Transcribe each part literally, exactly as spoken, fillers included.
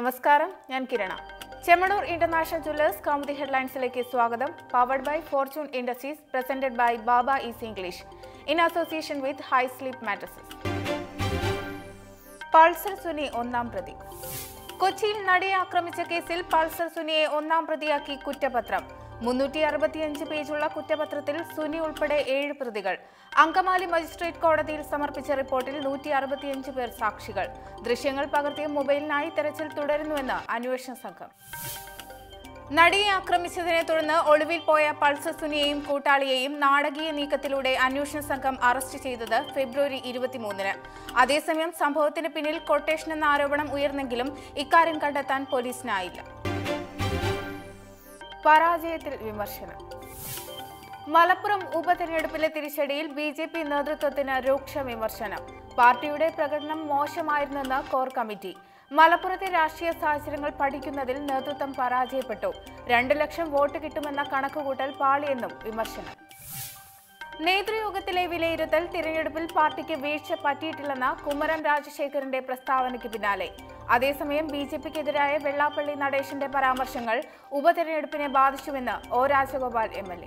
നമസ്കാരം, ഞാൻ Kirana. Chemmanur international jewellers Kaumudi ഹെഡ്ലൈൻസിലേക്ക് സ്വാഗതം. Powered by Fortune Industries, presented by Baba easy English in association with high sleep mattresses. Pulsar Suni ഒന്നാം പ്രതി. കൊച്ചിയിൽ നടിയെ ആക്രമിച്ച കേസിൽ പൾസർ സുനിയെ ഒന്നാം പ്രതിയാക്കി കുറ്റപത്രം. മുന്നൂറ്റി അറുപത്തിയഞ്ച് പേജുള്ള കുറ്റപത്രത്തിൽ സുനി ഉൾപ്പെടെ ഏഴ് പ്രതികൾ. അങ്കമാലി മജിസ്ട്രേറ്റ് കോടതിയിൽ സമർപ്പിച്ച റിപ്പോർട്ടിൽ നൂറ്റി അറുപത്തിയഞ്ച് പേർ സാക്ഷികൾ. ദൃശ്യങ്ങൾ പകർത്തിയ മൊബൈലിനായി തെരച്ചിൽ തുടരുന്നുവെന്ന് അന്വേഷണ സംഘം. നടിയെ ആക്രമിച്ചതിനെ തുടർന്ന് ഒളിവിൽ പോയ പൾസർ സുനിയെയും കൂട്ടാളിയെയും നാടകീയ നീക്കത്തിലൂടെ അന്വേഷണ സംഘം അറസ്റ്റ് ചെയ്തത് ഫെബ്രുവരി ഇരുപത്തിമൂന്നിന്. അതേസമയം സംഭവത്തിന് പിന്നിൽ കൊട്ടേഷൻ എന്ന ആരോപണം ഉയർന്നെങ്കിലും ഇക്കാര്യം കണ്ടെത്താൻ പോലീസിനായില്ല. പരാജയത്തിൽ വിമർശനം. മലപ്പുറം ഉപതെരഞ്ഞെടുപ്പിലെ തിരിച്ചടിയിൽ ബി ജെ പി നേതൃത്വത്തിന് രൂക്ഷ വിമർശനം. പാർട്ടിയുടെ പ്രകടനം മോശമായിരുന്നെന്ന് കോർ കമ്മിറ്റി. മലപ്പുറത്തെ രാഷ്ട്രീയ സാഹചര്യങ്ങൾ പഠിക്കുന്നതിൽ നേതൃത്വം പരാജയപ്പെട്ടു. രണ്ടു ലക്ഷം വോട്ട് കിട്ടുമെന്ന കണക്കുകൂട്ടൽ പാളിയെന്നും വിമർശനം. നേതൃയോഗത്തിലെ വിലയിരുത്തൽ തിരഞ്ഞെടുപ്പിൽ പാർട്ടിക്ക് വീഴ്ച പറ്റിയിട്ടില്ലെന്ന കുമ്മനം രാജശേഖരന്റെ പ്രസ്താവനയ്ക്ക് പിന്നാലെ. അതേസമയം ബി ജെ പിക്കെതിരായ വെള്ളാപ്പള്ളി നടേശന്റെ പരാമർശങ്ങൾ ഉപതെരഞ്ഞെടുപ്പിനെ ബാധിച്ചുവെന്ന് O Rajagopal M L A.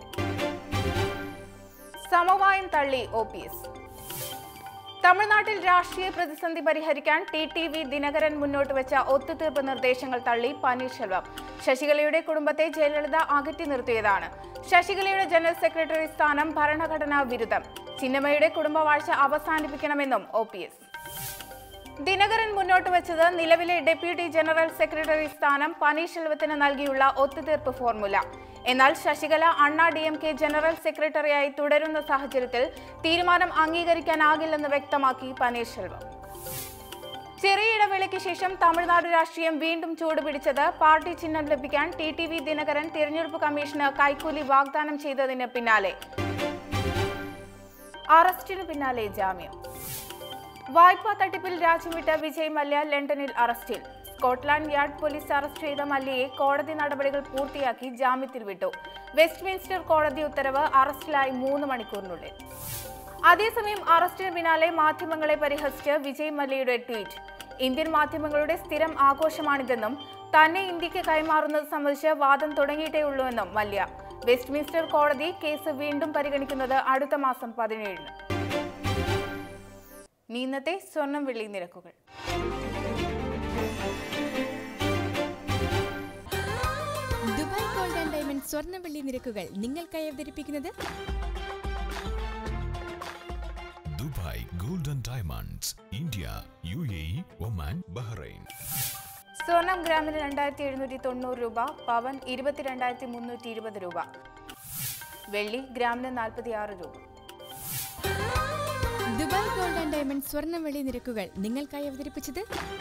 സമവായം തള്ളി ഒ പി എസ്. തമിഴ്നാട്ടിൽ രാഷ്ട്രീയ പ്രതിസന്ധി പരിഹരിക്കാൻ ടി ടി വി ദിനകരൻ മുന്നോട്ട് വെച്ച ഒത്തുതീർപ്പ് നിർദ്ദേശങ്ങൾ തള്ളി പന്നീർശെൽവം. ശശികലയുടെ കുടുംബത്തെ ജയലളിത അകറ്റി നിർത്തിയതാണ്. ശശികലയുടെ ജനറൽ സെക്രട്ടറി സ്ഥാനം ഭരണഘടനാ വിരുദ്ധം. ചിന്നമ്മയുടെ കുടുംബവാഴ്ച അവസാനിപ്പിക്കണമെന്നും ഒ പി എസ്. ദിനകരൻ മുന്നോട്ട് വെച്ചത് നിലവിലെ ഡെപ്യൂട്ടി ജനറൽ സെക്രട്ടറി സ്ഥാനം പന്നീർശെൽവത്തിന് നൽകിയുള്ള ഒത്തുതീർപ്പ് ഫോർമുല. എന്നാൽ ശശികല അണ്ണാ ഡി എം കെ ജനറൽ സെക്രട്ടറിയായി തുടരുന്ന സാഹചര്യത്തിൽ തീരുമാനം അംഗീകരിക്കാനാകില്ലെന്ന് വ്യക്തമാക്കി പന്നീർശെൽവം. ചെറിയ ഇടവേളയ്ക്ക് ശേഷം തമിഴ്നാട് രാഷ്ട്രീയം വീണ്ടും ചൂടുപിടിച്ചത് പാർട്ടി ചിഹ്നം ലഭിക്കാൻ ടി ടി വി ദിനകരൻ തിരഞ്ഞെടുപ്പ് കമ്മീഷന് കൈക്കൂലി വാഗ്ദാനം ചെയ്തതിന് പിന്നാലെ. അറസ്റ്റിന് പിന്നാലെ ജാമ്യം. വായ്പാ തട്ടിപ്പിൽ രാജ്യം വിജയ് മല്യ ലണ്ടനിൽ അറസ്റ്റിൽ. സ്കോട്ട്ലാൻഡ് യാർഡ് പോലീസ് അറസ്റ്റ് ചെയ്ത മല്യയെ കോടതി നടപടികൾ പൂർത്തിയാക്കി ജാമ്യത്തിൽ വിട്ടു. വെസ്റ്റ്മിൻസ്റ്റർ കോടതി ഉത്തരവ് അറസ്റ്റിലായി മൂന്ന് മണിക്കൂറിനുള്ളിൽ. അതേസമയം അറസ്റ്റിന് പിന്നാലെ മാധ്യമങ്ങളെ പരിഹസിച്ച് വിജയ് മല്യയുടെ ട്വീറ്റ്. ഇന്ത്യൻ മാധ്യമങ്ങളുടെ സ്ഥിരം ആഘോഷമാണിതെന്നും തന്നെ ഇന്ത്യക്ക് കൈമാറുന്നത് സംബന്ധിച്ച് വാദം തുടങ്ങിയിട്ടേയുള്ളൂവെന്നും മല്യ. വെസ്റ്റ്മിൻസ്റ്റർ കോടതി കേസ് വീണ്ടും പരിഗണിക്കുന്നത് അടുത്ത മാസം പതിനേഴിന്. ഇന്നത്തെ സ്വർണം വെള്ളി നിരക്കുകൾ. ദുബായ് ഗോൾഡ് ആൻഡ് ഡയമണ്ട് സ്വർണ്ണ വെള്ളി നിരക്കുകൾ നിങ്ങൾക്കായി അവതരിപ്പിക്കുന്നത് Dubai gold and diamonds, India, U A E, Oman, Bahrain. സ്വർണം ഗ്രാമിന് രണ്ടായിരത്തി എഴുന്നൂറ്റി തൊണ്ണൂറ് രൂപ, പവൻ ഇരുപത്തിരണ്ടായിരത്തി മുന്നൂറ്റി ഇരുപത് രൂപ, വെള്ളി ഗ്രാമിന് നാൽപ്പത്തി ആറ് രൂപ. ദുബായ് ഗോൾഡ് ആൻഡ് ഡയമണ്ട് സ്വർണ്ണ വെള്ളി നിരക്കുകൾ നിങ്ങൾക്കായി അവതരിപ്പിച്ചത്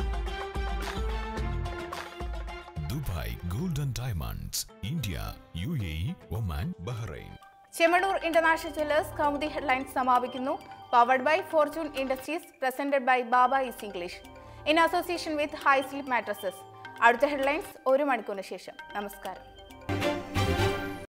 Dubai gold and diamonds, India, U A E, Oman, Bahrain. Chemmanur international jewellers Kaumudi headlines സമാപിക്കുന്നു. Powered by Fortune Industries, presented by Baba easy English in association with high sleep mattresses. അടുത്ത headlines ഒരു മണിക്കൂറിന് ശേഷം. നമസ്കാരം.